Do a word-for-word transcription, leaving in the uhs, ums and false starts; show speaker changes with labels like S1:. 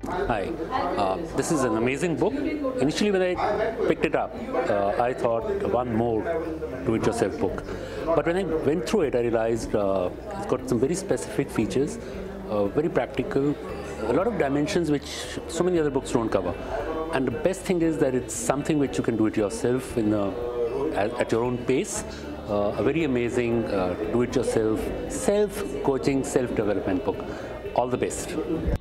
S1: Hi, uh, this is an amazing book. Initially when I picked it up, uh, I thought one more do-it-yourself book. But when I went through it, I realized uh, it's got some very specific features, uh, very practical, a lot of dimensions which so many other books don't cover. And the best thing is that it's something which you can do it yourself in a, at, at your own pace. Uh, a very amazing uh, do-it-yourself, self-coaching, self-development book. All the best.